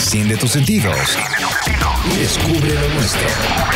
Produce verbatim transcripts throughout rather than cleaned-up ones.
Enciende tus sentidos. Y descubre lo nuestro.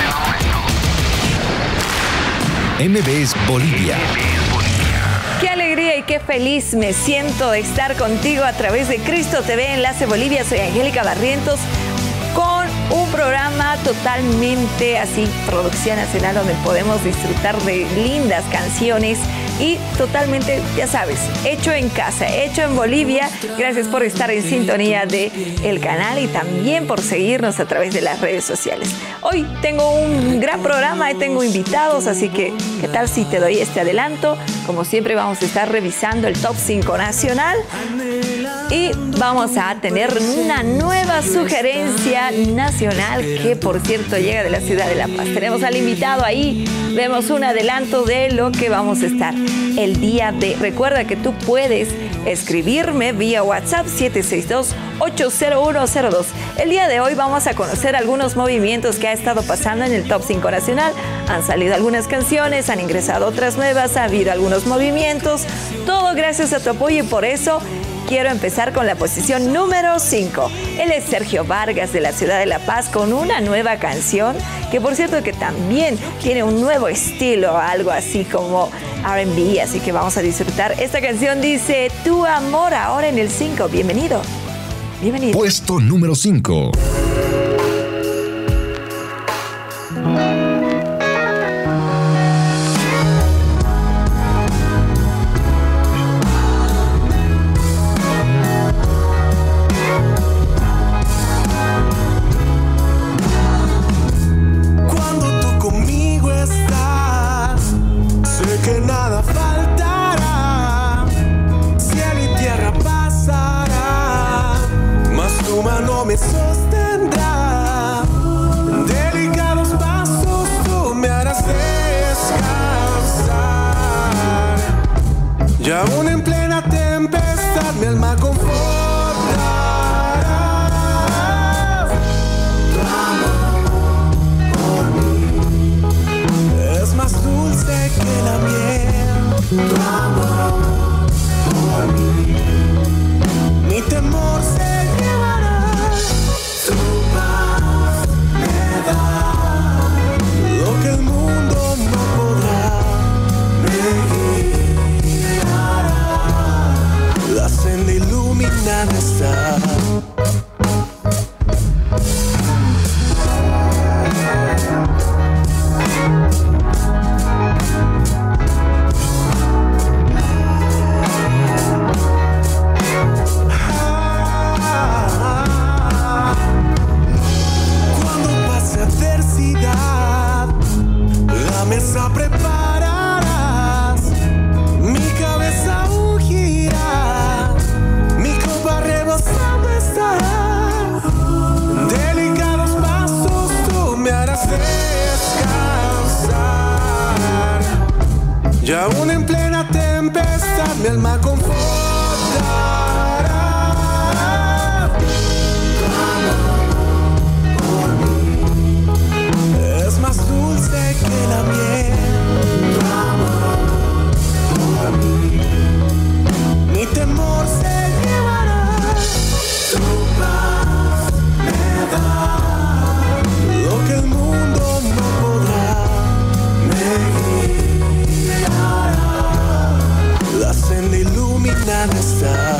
M B S Bolivia. Qué alegría y qué feliz me siento de estar contigo a través de Cristo T V Enlace Bolivia. Soy Angélica Barrientos con un programa totalmente así, producción nacional, donde podemos disfrutar de lindas canciones y totalmente, ya sabes, hecho en casa, hecho en Bolivia. Gracias por estar en sintonía del canal y también por seguirnos a través de las redes sociales. Hoy tengo un gran programa y tengo invitados, así que ¿qué tal si te doy este adelanto? Como siempre vamos a estar revisando el top cinco nacional y vamos a tener una nueva sugerencia nacional que, por cierto, llega de la ciudad de La Paz. Tenemos al invitado ahí, vemos un adelanto de lo que vamos a estar el día de. Recuerda que tú puedes escribirme vía WhatsApp siete seis dos, ocho cero uno cero dos. El día de hoy vamos a conocer algunos movimientos que ha estado pasando en el top cinco nacional. Han salido algunas canciones, han ingresado otras nuevas, ha habido algunos movimientos. Todo gracias a tu apoyo y por eso quiero empezar con la posición número cinco. Él es Sergio Vargas de la ciudad de La Paz con una nueva canción que, por cierto, que también tiene un nuevo estilo, algo así como R and B, así que vamos a disfrutar. Esta canción dice Tu Amor, ahora en el cinco. Bienvenido. Bienvenido. Puesto número cinco. Y aún en plena tempestad mi alma confortará. Tu amor por mí es más dulce que la miel. Tu amor por mí, mi temor se llevará. Tu paz me da lo que el mundo no podrá. Me la senda iluminada está. Cuando pase adversidad, la mesa prepararás. Mi cabeza ungirá, mi copa rebosando estará. Delicados pasos tú me harás descansar. Y aún en plena tempestad mi alma confortará. Tu amor por mí es más dulce que la miel. Tu amor por mí, mi temor se llevará. Tu paz me da lo que el mundo no podrá. Me guiará, la senda iluminada está.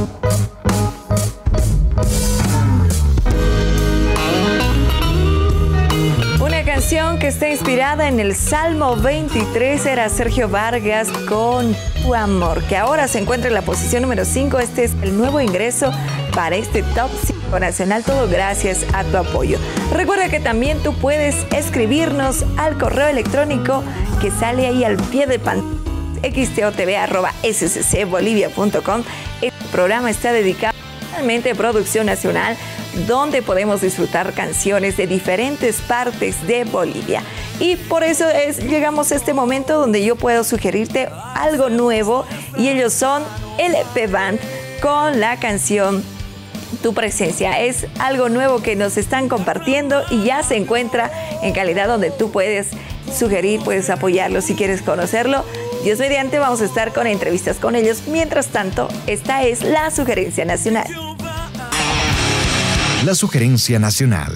Una canción que está inspirada en el Salmo veintitrés, era Sergio Vargas con Tu Amor, que ahora se encuentra en la posición número cinco. Este es el nuevo ingreso para este top cinco nacional, todo gracias a tu apoyo. Recuerda que también tú puedes escribirnos al correo electrónico que sale ahí al pie de pantalla, x t o t v arroba s c c bolivia punto com. Este programa está dedicado totalmente a producción nacional, donde podemos disfrutar canciones de diferentes partes de Bolivia. Y por eso es, llegamos a este momento donde yo puedo sugerirte algo nuevo, y ellos son L P Band con la canción Tu Presencia. Es algo nuevo que nos están compartiendo y ya se encuentra en calidad donde tú puedes sugerir, puedes apoyarlo si quieres conocerlo. Dios mediante, vamos a estar con entrevistas con ellos. Mientras tanto, esta es la sugerencia nacional. La sugerencia nacional.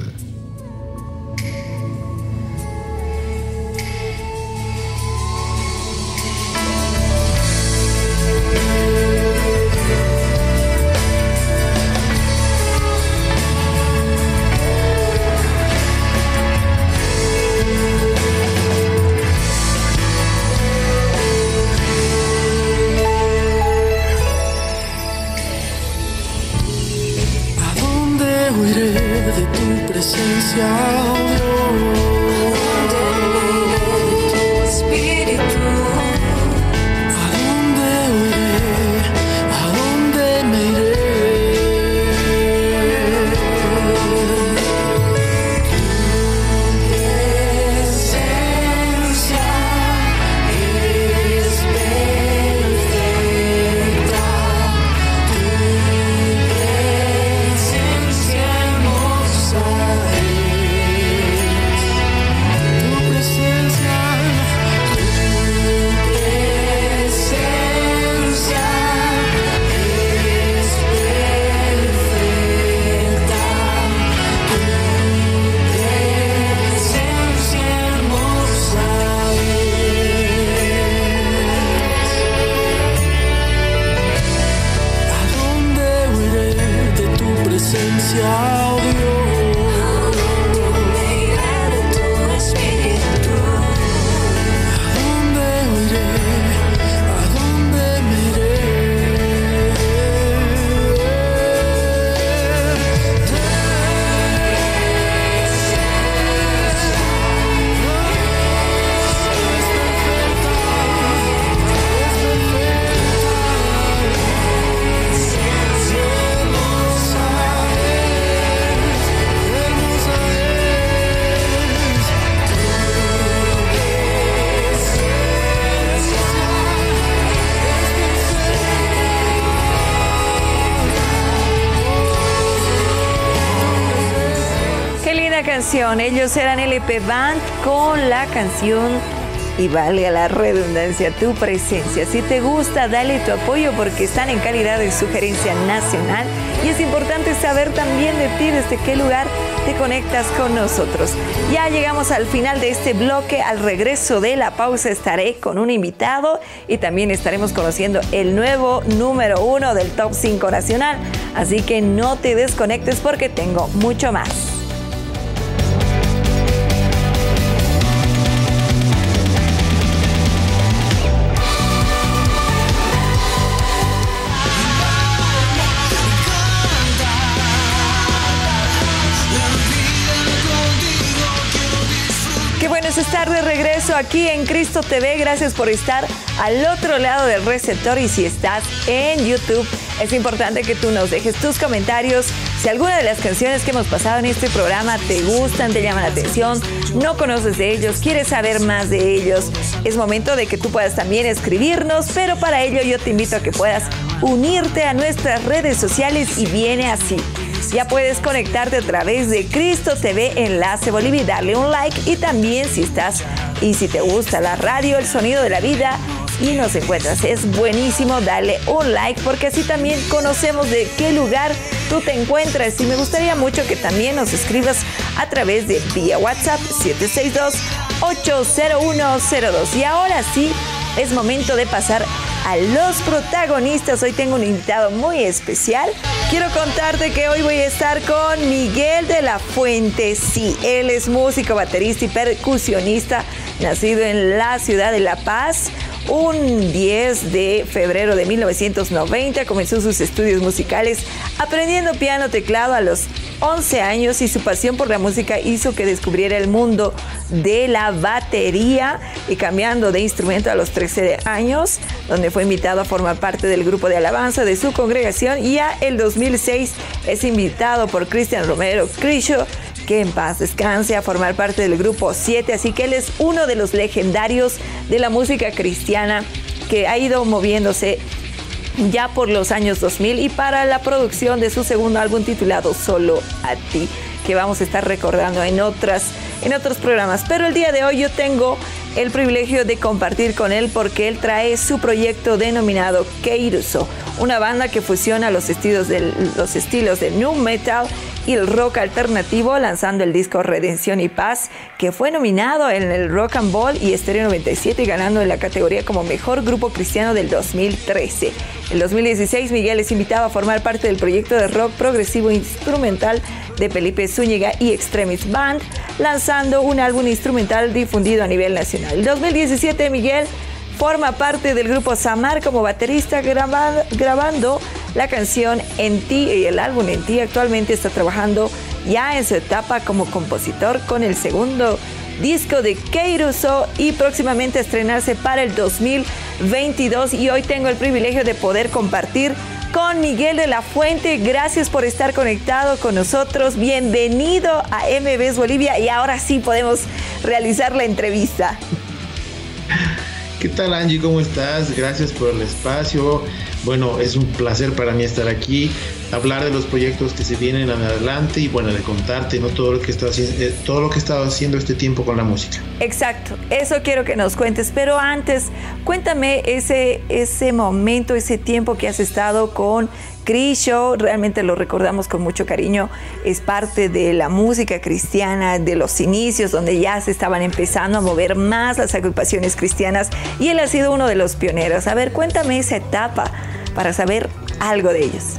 Canción. Ellos eran L P Band con la canción y valga la redundancia, Tu Presencia. Si te gusta, dale tu apoyo porque están en calidad de sugerencia nacional y es importante saber también de ti desde qué lugar te conectas con nosotros. Ya llegamos al final de este bloque. Al regreso de la pausa estaré con un invitado y también estaremos conociendo el nuevo número uno del Top cinco Nacional. Así que no te desconectes porque tengo mucho más. Estar de regreso aquí en Cristo T V. Gracias por estar al otro lado del receptor y si estás en YouTube, es importante que tú nos dejes tus comentarios. Si alguna de las canciones que hemos pasado en este programa te gustan, te llaman la atención, no conoces de ellos, quieres saber más de ellos, es momento de que tú puedas también escribirnos, pero para ello yo te invito a que puedas unirte a nuestras redes sociales y viene así. Ya puedes conectarte a través de Cristo T V Enlace Bolivia y darle un like. Y también si estás y si te gusta la radio, el sonido de la vida y nos encuentras, es buenísimo, dale un like porque así también conocemos de qué lugar tú te encuentras. Y me gustaría mucho que también nos escribas a través de vía WhatsApp siete seis dos, ocho cero uno cero dos. Y ahora sí, es momento de pasar a los protagonistas. Hoy tengo un invitado muy especial. Quiero contarte que hoy voy a estar con Miguel de la Fuente. Sí, él es músico, baterista y percusionista, nacido en la ciudad de La Paz. Un diez de febrero de mil novecientos noventa comenzó sus estudios musicales aprendiendo piano, teclado a los once años y su pasión por la música hizo que descubriera el mundo de la batería y cambiando de instrumento a los trece años, donde fue invitado a formar parte del grupo de alabanza de su congregación y ya el dos mil seis es invitado por Cristian Romero Crisho, que en paz descanse, a formar parte del grupo siete, así que él es uno de los legendarios de la música cristiana que ha ido moviéndose ya por los años dos mil y para la producción de su segundo álbum titulado Solo a ti, que vamos a estar recordando en otras en otros programas. Pero el día de hoy yo tengo el privilegio de compartir con él porque él trae su proyecto denominado Keiruso, una banda que fusiona los estilos del, los estilos del nu metal y el rock alternativo, lanzando el disco Redención y Paz, que fue nominado en el Rock and Roll y Estéreo noventa y siete y ganando en la categoría como Mejor Grupo Cristiano del dos mil trece. En dos mil dieciséis, Miguel es invitado a formar parte del proyecto de rock progresivo instrumental de Felipe Zúñiga y Extremis Band, lanzando un álbum instrumental difundido a nivel nacional. En dos mil diecisiete, Miguel forma parte del grupo Samar como baterista, grabando, grabando la canción En Ti y el álbum En Ti. Actualmente está trabajando ya en su etapa como compositor con el segundo disco de Queiruso y próximamente a estrenarse para el dos mil veintidós. Y hoy tengo el privilegio de poder compartir con Miguel de la Fuente. Gracias por estar conectado con nosotros. Bienvenido a M B S Bolivia y ahora sí podemos realizar la entrevista. ¿Qué tal, Angie? ¿Cómo estás? Gracias por el espacio. Bueno, es un placer para mí estar aquí, hablar de los proyectos que se vienen adelante y bueno, de contarte, ¿no? todo lo que está haciendo, todo lo que he estado haciendo este tiempo con la música. Exacto, eso quiero que nos cuentes, pero antes, cuéntame ese, ese momento, ese tiempo que has estado con Crisho. Realmente lo recordamos con mucho cariño, es parte de la música cristiana de los inicios, donde ya se estaban empezando a mover más las agrupaciones cristianas y él ha sido uno de los pioneros. A ver, cuéntame esa etapa para saber algo de ellos.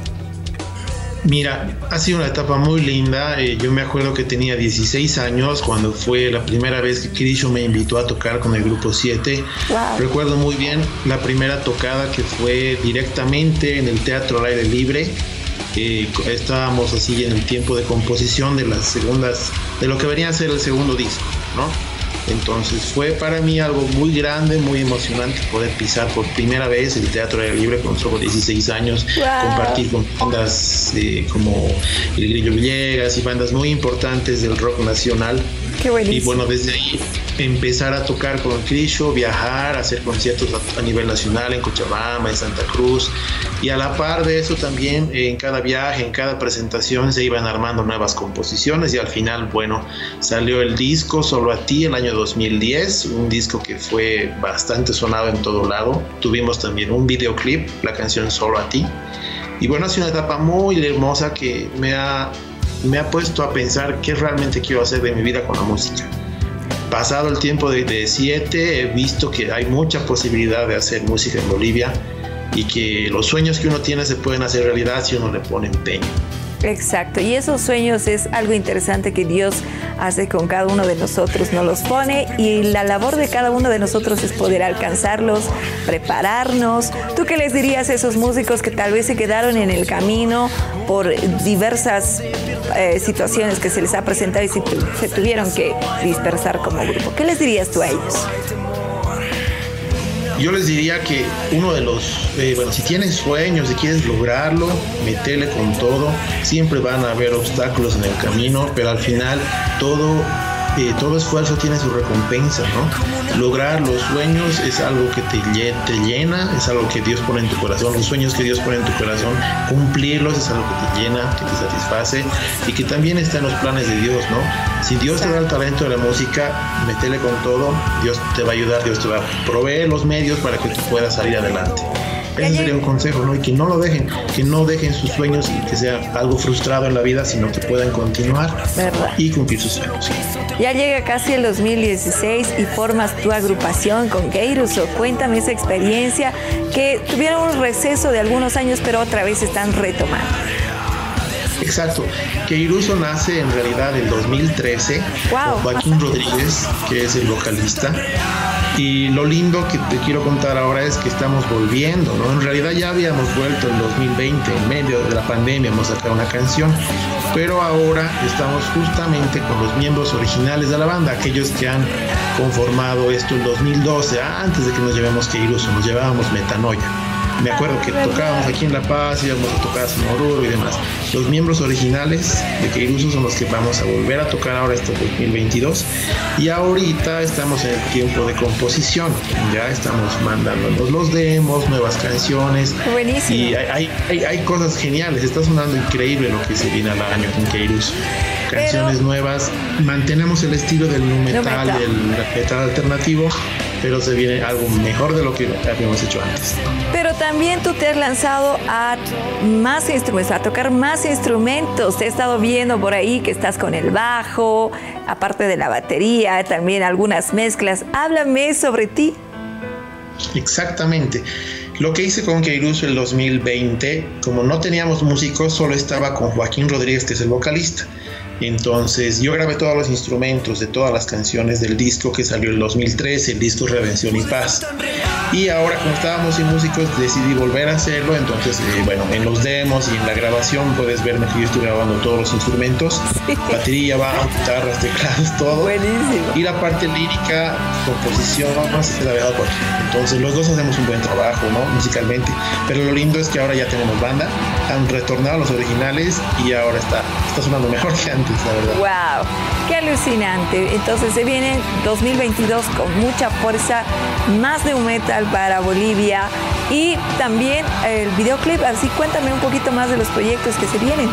Mira, ha sido una etapa muy linda. Eh, yo me acuerdo que tenía dieciséis años cuando fue la primera vez que Crisho me invitó a tocar con el grupo siete. Wow. Recuerdo muy bien la primera tocada que fue directamente en el Teatro al Aire Libre. Eh, estábamos así en el tiempo de composición de las segundas, de lo que venía a ser el segundo disco, ¿no? Entonces fue para mí algo muy grande, muy emocionante poder pisar por primera vez el Teatro Aire Libre con solo dieciséis años, wow. Compartir con bandas eh, como El Grillo Villegas y bandas muy importantes del rock nacional. Qué buenísimo. Y bueno, desde ahí empezar a tocar con Crisho, viajar, hacer conciertos a, a nivel nacional en Cochabamba, en Santa Cruz, y a la par de eso también en cada viaje, en cada presentación se iban armando nuevas composiciones y al final, bueno, salió el disco Solo a Ti el año dos mil diez, un disco que fue bastante sonado en todo lado. Tuvimos también un videoclip, la canción Solo a Ti, y bueno, ha sido una etapa muy hermosa que me ha me ha puesto a pensar qué realmente quiero hacer de mi vida con la música. Pasado el tiempo de, de siete, he visto que hay mucha posibilidad de hacer música en Bolivia y que los sueños que uno tiene se pueden hacer realidad si uno le pone empeño. Exacto, y esos sueños es algo interesante que Dios hace con cada uno de nosotros, nos los pone y la labor de cada uno de nosotros es poder alcanzarlos, prepararnos. ¿Tú qué les dirías a esos músicos que tal vez se quedaron en el camino por diversas eh, situaciones que se les ha presentado y se, se tuvieron que dispersar como grupo? ¿Qué les dirías tú a ellos? Yo les diría que uno de los, eh, bueno, si tienes sueños, si quieres lograrlo, metele con todo. Siempre van a haber obstáculos en el camino, pero al final todo, eh, todo esfuerzo tiene su recompensa, ¿no? Lograr los sueños es algo que te, te llena, es algo que Dios pone en tu corazón. Los sueños que Dios pone en tu corazón, cumplirlos es algo que te llena, que te satisface y que también está en los planes de Dios, ¿no? Si Dios te da el talento de la música, métele con todo, Dios te va a ayudar, Dios te va a proveer los medios para que tú puedas salir adelante. Ese sería un consejo, ¿no? Y que no lo dejen, que no dejen sus sueños y que sea algo frustrado en la vida, sino que puedan continuar, ¿verdad? Y cumplir sus sueños. Ya llega casi el dos mil dieciséis y formas tu agrupación con Queiruso. Cuéntame esa experiencia, que tuvieron un receso de algunos años, pero otra vez están retomando. Exacto. Queiruso nace en realidad en dos mil trece, wow, con Joaquín Rodríguez, que es el vocalista. Y lo lindo que te quiero contar ahora es que estamos volviendo, ¿no? En realidad ya habíamos vuelto en dos mil veinte, en medio de la pandemia, hemos sacado una canción, pero ahora estamos justamente con los miembros originales de la banda, aquellos que han conformado esto en dos mil doce, antes de que nos llevemos Queiruso, nos llevábamos Metanoia. Me acuerdo que tocábamos aquí en La Paz, íbamos a tocar a Oruro y demás. Los miembros originales de Queiruso son los que vamos a volver a tocar ahora este dos mil veintidós. Y ahorita estamos en el tiempo de composición. Ya estamos mandándonos los demos, nuevas canciones. Buenísimo. Y hay, hay, hay cosas geniales. Está sonando increíble lo que se viene al año con Queiruso. Canciones Pero... nuevas. Mantenemos el estilo del nu metal, del metal alternativo, pero se viene algo mejor de lo que habíamos hecho antes. Pero también tú te has lanzado a más instrumentos, a tocar más instrumentos. Te he estado viendo por ahí que estás con el bajo, aparte de la batería, también algunas mezclas. Háblame sobre ti. Exactamente. Lo que hice con Keiruso el dos mil veinte, como no teníamos músicos, solo estaba con Joaquín Rodríguez, que es el vocalista. Entonces yo grabé todos los instrumentos de todas las canciones del disco que salió en dos mil trece, el disco Redención y Paz. Y ahora, como estábamos sin músicos, decidí volver a hacerlo. Entonces, eh, bueno, en los demos y en la grabación puedes verme que yo estoy grabando todos los instrumentos, sí. Batería, bajo, guitarras, teclados, todo. Buenísimo. Y la parte lírica, composición, no se la he dejado por aquí. Entonces los dos hacemos un buen trabajo, ¿no? Musicalmente. Pero lo lindo es que ahora ya tenemos banda, han retornado los originales y ahora está, está sonando mejor que antes. La verdad. ¡Wow! ¡Qué alucinante! Entonces se viene dos mil veintidós con mucha fuerza, más de un metal para Bolivia y también el videoclip. Así cuéntame un poquito más de los proyectos que se vienen.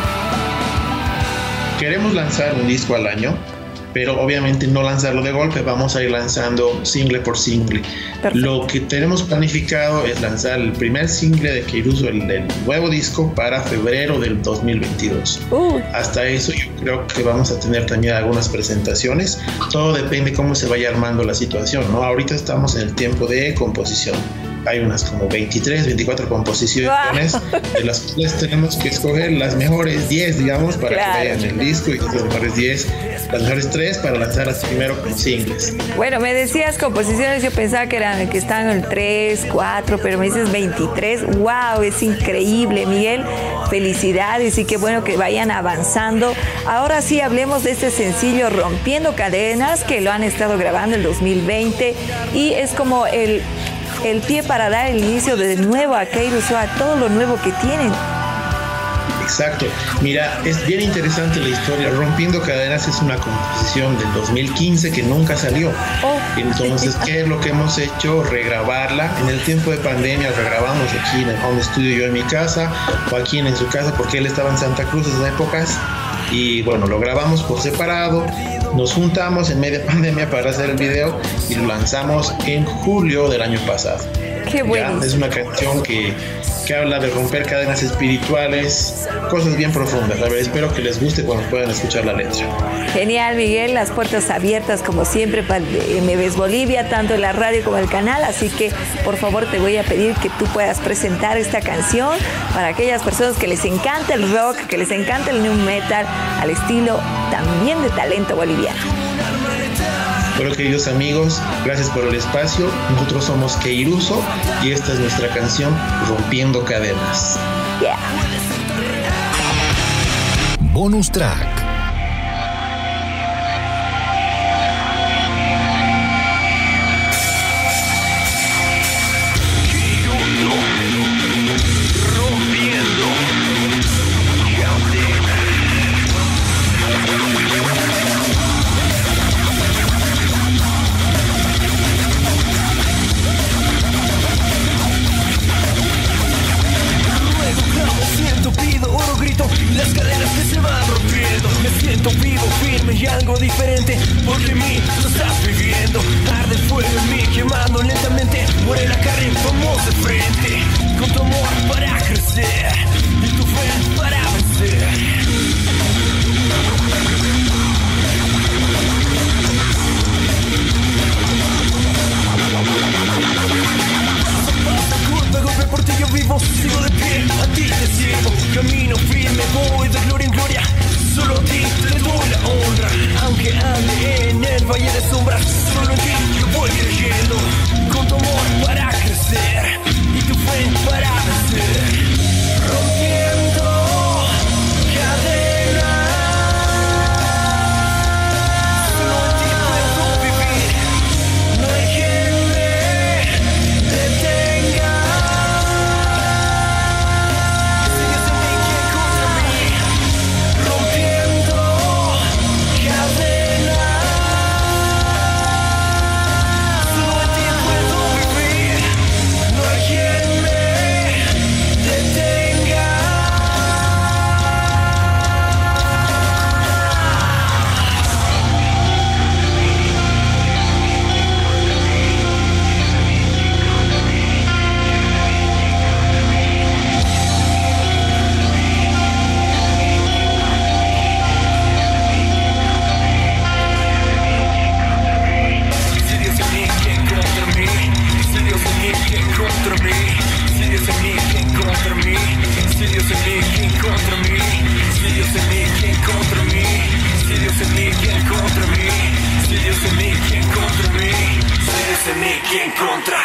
Queremos lanzar un disco al año, pero obviamente no lanzarlo de golpe, vamos a ir lanzando single por single. Perfecto. Lo que tenemos planificado es lanzar el primer single de Keiruso, el del nuevo disco, para febrero del dos mil veintidós. Uh. Hasta eso yo creo que vamos a tener también algunas presentaciones. Todo depende cómo se vaya armando la situación, ¿no? Ahorita estamos en el tiempo de composición. Hay unas como veintitrés, veinticuatro composiciones, wow. De las cuales tenemos que escoger las mejores diez, digamos, para claro. que vayan en el disco, y las mejores diez, las mejores tres para lanzarlas primero como singles. Bueno, me decías composiciones, yo pensaba que eran que estaban en el tres, cuatro, pero me dices veintitrés. ¡Wow! Es increíble, Miguel. Felicidades y qué bueno que vayan avanzando. Ahora sí hablemos de este sencillo Rompiendo Cadenas, que lo han estado grabando en el dos mil veinte y es como el el pie para dar el inicio de nuevo a Keiruso, a todo lo nuevo que tienen. Exacto. Mira, es bien interesante la historia. Rompiendo Cadenas es una composición del dos mil quince que nunca salió. Oh. Entonces, ¿qué es lo que hemos hecho? Regrabarla. En el tiempo de pandemia regrabamos aquí en el home studio, yo en mi casa, Joaquín en su casa, porque él estaba en Santa Cruz en esas épocas. Y bueno, lo grabamos por separado, nos juntamos en media pandemia para hacer el video y lo lanzamos en julio del año pasado. Qué bueno. Es una canción que, que habla de romper cadenas espirituales, cosas bien profundas. A ver, espero que les guste cuando puedan escuchar la letra. Genial, Miguel, las puertas abiertas como siempre para M V S Bolivia, tanto en la radio como en el canal, así que por favor te voy a pedir que tú puedas presentar esta canción para aquellas personas que les encanta el rock, que les encanta el new metal, al estilo también de talento boliviano. Bueno, queridos amigos, gracias por el espacio. Nosotros somos Keiruso y esta es nuestra canción Rompiendo Cadenas. Yeah. Bonus track. Las cadenas que se van rompiendo, me siento vivo, firme y algo diferente, porque en mí lo estás viviendo. Arde el fuego en mí, quemando lentamente, muere la carne, vamos de frente, con tu amor para crecer y tu fe para vencer. Golpe por ti yo vivo, sigo de pie, a ti te sigo, camino firme, voy de gloria en gloria, solo a ti te doy la honra, aunque ande en el valle de sombras, solo en ti yo voy creyendo, con tu amor para crecer, y tu fe para vencer, rompiendo cadenas, solo en ti puedo vivir, no hay quien me detenga. Rompiendo cadenas. aquí en contra.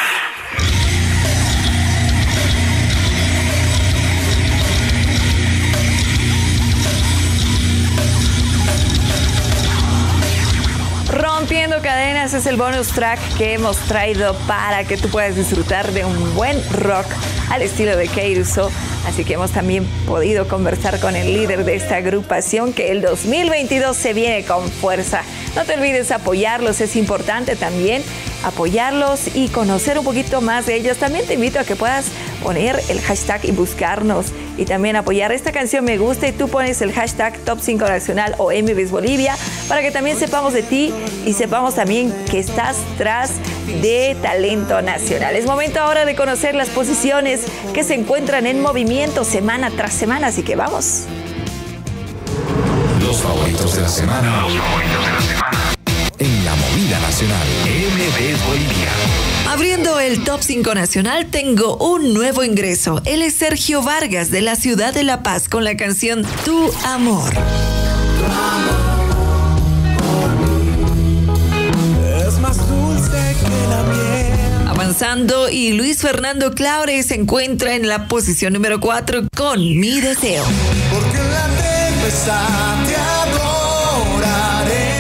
Rompiendo Cadenas es el bonus track que hemos traído para que tú puedas disfrutar de un buen rock al estilo de Keiruso. Así que hemos también podido conversar con el líder de esta agrupación, que el dos mil veintidós se viene con fuerza. No te olvides apoyarlos, es importante también apoyarlos y conocer un poquito más de ellos. También te invito a que puedas poner el hashtag y buscarnos y también apoyar esta canción Me Gusta, y tú pones el hashtag Top cinco Nacional o M V S Bolivia para que también sepamos de ti y sepamos también que estás tras de talento nacional. Es momento ahora de conocer las posiciones que se encuentran en movimiento semana tras semana, así que vamos. Los favoritos de la semana. Los favoritos de la semana. En la movida nacional. M V S Bolivia. Abriendo el Top cinco Nacional, tengo un nuevo ingreso. Él es Sergio Vargas, de la ciudad de La Paz, con la canción Tu Amor. Tu amor por mí es más dulce que la miel. Avanzando, y Luis Fernando Claure se encuentra en la posición número cuatro con Mi Deseo. Porque en la tempestad te adoraré.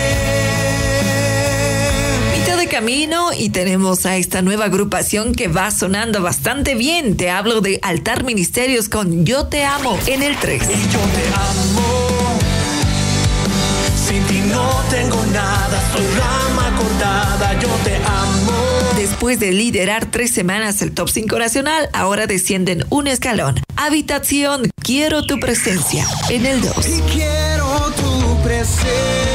De camino, y tenemos a esta nueva agrupación que va sonando bastante bien. Te hablo de Altar Ministerios con Yo Te Amo en el tres. Y yo te amo, sin ti no tengo nada, soy rama cortada, yo te amo. Después de liderar tres semanas el Top cinco Nacional, ahora descienden un escalón. Habitación, Quiero Tu Presencia en el dos. Y quiero tu presencia.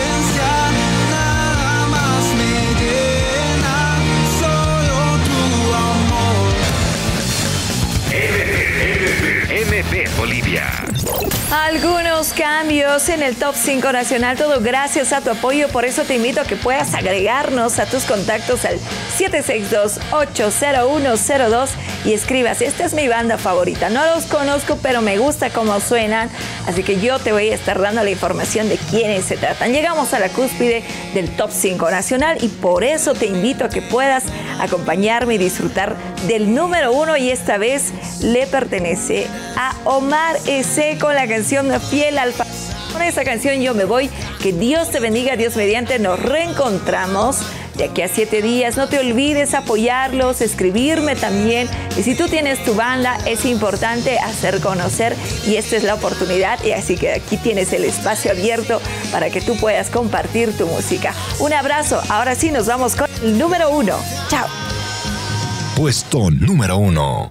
M V S Bolivia. Algunos cambios en el Top cinco Nacional, todo gracias a tu apoyo. Por eso te invito a que puedas agregarnos a tus contactos al siete seis dos, ocho cero uno cero dos y escribas: esta es mi banda favorita, no los conozco pero me gusta cómo suenan, así que yo te voy a estar dando la información de quiénes se tratan. Llegamos a la cúspide del Top cinco Nacional y por eso te invito a que puedas acompañarme y disfrutar del número uno, y esta vez le pertenece a Omar Ese con la canción Fiel al Fa. Con esta canción yo me voy. Que Dios te bendiga, Dios mediante. Nos reencontramos de aquí a siete días. No te olvides apoyarlos, escribirme también. Y si tú tienes tu banda, es importante hacer conocer, y esta es la oportunidad. Y así que aquí tienes el espacio abierto para que tú puedas compartir tu música. Un abrazo. Ahora sí nos vamos con el número uno. Chao. Puesto número uno.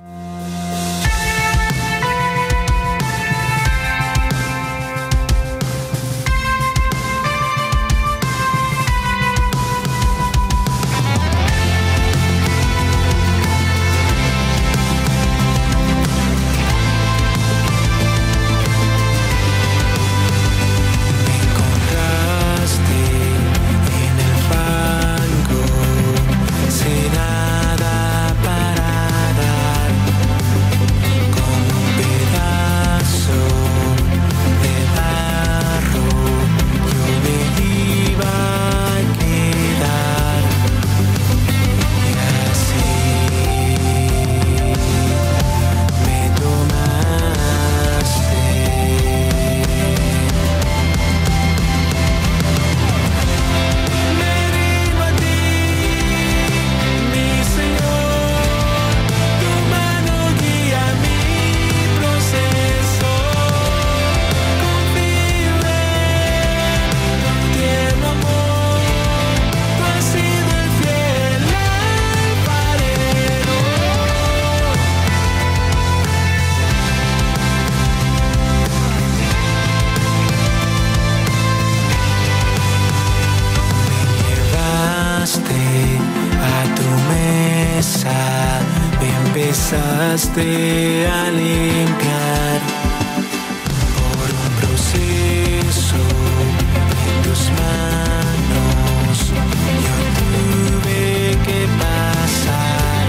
Empezaste a limpiar por un proceso en tus manos. Yo tuve que pasar.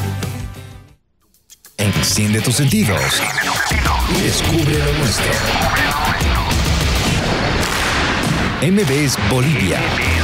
Enciende tus sentidos y descubre lo nuestro. M V S Bolivia.